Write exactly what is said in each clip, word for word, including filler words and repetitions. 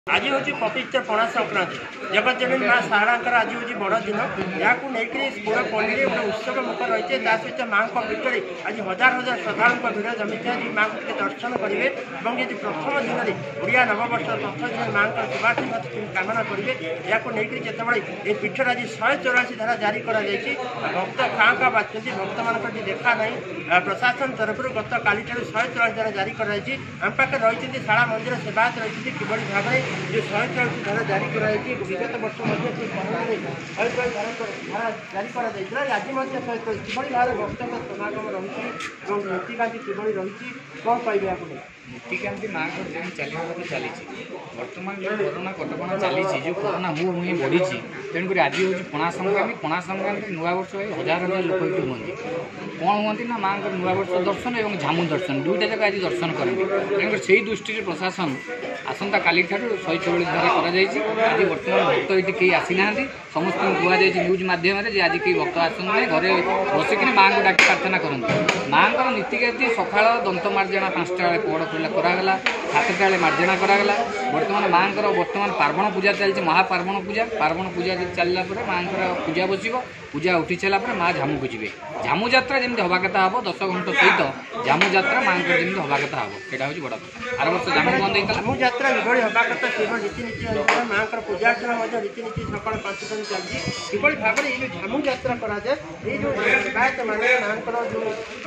आज हूँ पवित्र पणा संक्रांति जगत जननी माँ शारदांकर आज हूँ बड़ दिन यहाँ पूरा पल्ली गोटे उत्सव मुख रही है सहित माँ पीठर आज हजार हजार श्रद्धा भिड़ जमी आज माँ को दर्शन करेंगे और यदि प्रथम दिन में ओडिया नववर्ष प्रथम दिन माँ शुभाशीर्वाद कामना करेंगे यहाँ जितेबाला ये पीठर आज शहे चौराशी धारा जारी कर भक्त खाँ खाँ बाजती भक्त मान देखा ना प्रशासन तरफ गत काली शहे चौराशी धारा जारी कर आम पाखे रही शाला मंदिर सेवायत रही कि भाव में जो शहे चौराशी धारा जारी कराई विगत वर्ष शहे धारा जारी कर आज शहे कि भाव भक्तों समागम रही नीतिकांति कि रही कौन पाइबे आप नीतिकांति माँ को जमी चलने चली बर्तमान जो कोरोना कटका चली जो कोरोना हु हुए बढ़ी तेणुक आज हूँ पणा संक्रांति पणा संक्रांति नुआ वर्ष हजार हजार लोक ये हमें कौन हमें ना माँ नुआ वर्ष दर्शन और झामु दर्शन दुईटा जगह आज दर्शन करेंगे तेणुक से दृष्टि प्रशासन आसंता काली ठार शहे चौवालीस धारा कर आज बर्तमान भक्त ये कई आसी ना समस्त कहुई न्यूज मध्यम आज कई भक्त आसना घरे बसिक माँ को डाक प्रार्थना करते माँ को नीतिकांति सकाल दंतमार्जना पांचटा बेले कोड़ खुला करागला सातटा बेले मार्जना करागला बर्तमान माँ बर्तमान पार्वण पूजा चलती महापार्वण पूजा पार्वण पूजा चलला माँ पूजा बस पूजा उठी सारापर माँ झामु को जी झामु जात्रा जमी हवा कथा हम दस घंटा सहित झामु जात्रा माँ जमी हवा कथा हम यहाँ हूँ बड़ा आर वर्ष झामु बंद होता झामु जात्रा जो हवा कथा से रीतिनीति अनुसार माँ पूजा अर्चना रीतिनीति सकाल पांच दिन चलती कि भाव में ये झामु जात्रा कराए ये जो सेवायत मान माँ जो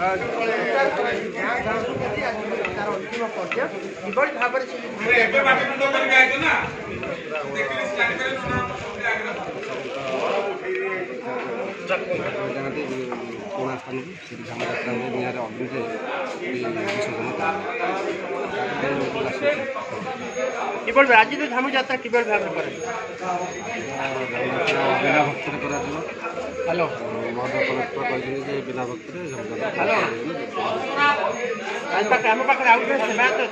तार अंतिम पर्याय कि भाव कोणा स्थान की झाम जात्रा निआरे अग्नि विसर्जन आज जो झामु जात्रा कि भाव में बिना भक्त हेलो बिना भक्त हेलो आज पाखे आम पाखे आउ सेवायत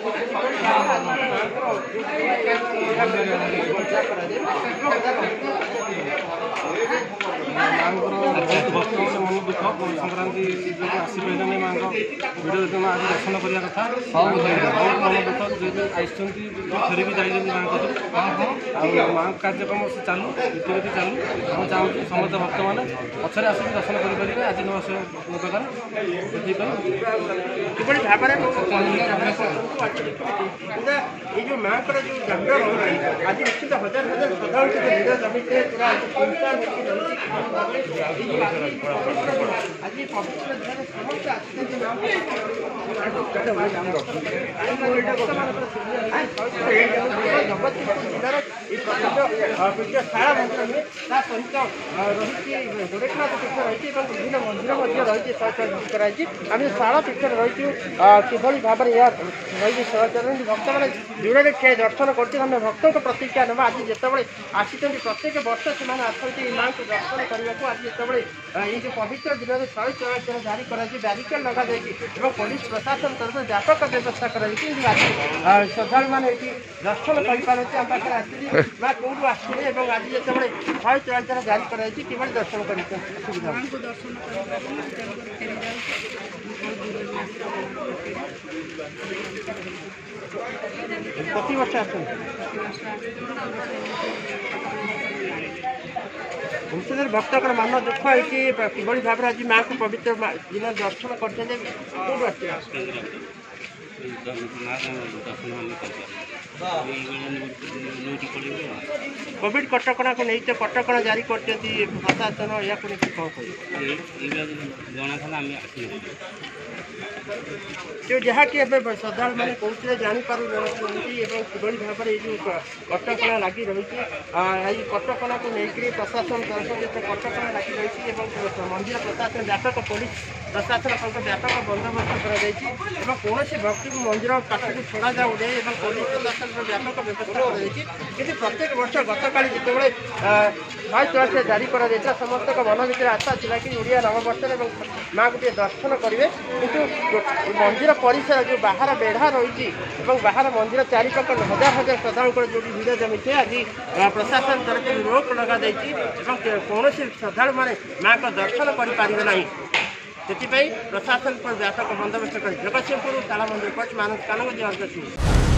भक्त मन दुख संक्रांति आसपारे माँ भिड़ आज दर्शन करने कथा बहुत मन दुख जो आई फेरी भी जाइए माँ को माँ कार्यक्रम चालू रीतिनीति चालू हम चाहूँ समस्त भक्त मैंने पचर आसिक दर्शन करेंगे आज नौ प्रकार कि भाव ये जो माँ का जो दंड रही आज निश्चित हजार हजार श्रद्धा भिड़ जमी आज पवित्र समस्त जगतसिंहपुर जिलार प्रसिद्ध शाला मंदिर नुहे ता सहित रही गोरेखनाथ पीठ रही विभिन्न मंदिर रही शहे चौरासी कराई आम शाला पीठ रही कि भाव में यह रही शहे चौरासी भक्त मैंने दूर ठिया दर्शन कर भक्तों प्रतिज्ञा ना आज जितेबाला आसी प्रत्येक वर्ष से आसती माँ को दर्शन करने को आज जितेबाला ये जो पवित्र दिन में शहे चौरासी जारी कर बैरिकेड लगा पुलिस प्रशासन तरफ व्यापक व्यवस्था कर श्रद्धा मैंने दर्शन करते आम पाखे आसी माँ कौटू आसते आज जितेबाला शहे चौरासी जारी कर कि दर्शन कर सुविधा प्रति वर्ष आस निश्चित भक्त मन दुख होती कि भाव में आज माँ को पवित्र दिन दर्शन करते कोविड कटका को नहीं तो कटका जारी कर प्रशासन या कौन जो जहाँ कि श्रद्धा मैंने कहते जापार कि भाव में जो कटका लगी रही कटका को लेकर प्रशासन तरफ कटका लगी रही मंदिर प्रशासन व्यापक पुलिस प्रशासन व्यापक बंदोबस्त कर कौन भक्ति को मंदिर पाखक छड़ा जाऊ दे पुलिस प्रशासन व्यापक व्यवस्था कर प्रत्येक वर्ष गतकाली जितेबाला शहे चौरासी जारी कर समस्त मन भर आशा था कि ओडिया नववर्ष माँ को दर्शन करेंगे किंतु मंदिर परिसर जो बाहर बेढ़ा रही बाहर मंदिर चारिपाख हजार हजार श्रद्धा जो भिड़ जमी आज प्रशासन तरफ रोक लगा कौन श्रद्धा मैंने माँ का दर्शन करें से प्रशासन पर व्यापक बंदोबस्त कर जगतसिंहपुर शाला मंदिर मानस कानगंज।